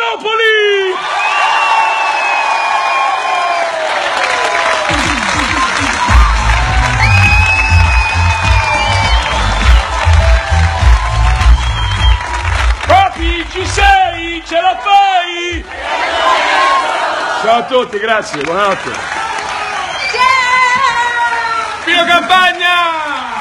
Napoli! Papi, ci sei? Ce la fai? Ciao a tutti, grazie, buonanotte. Pino Campagna!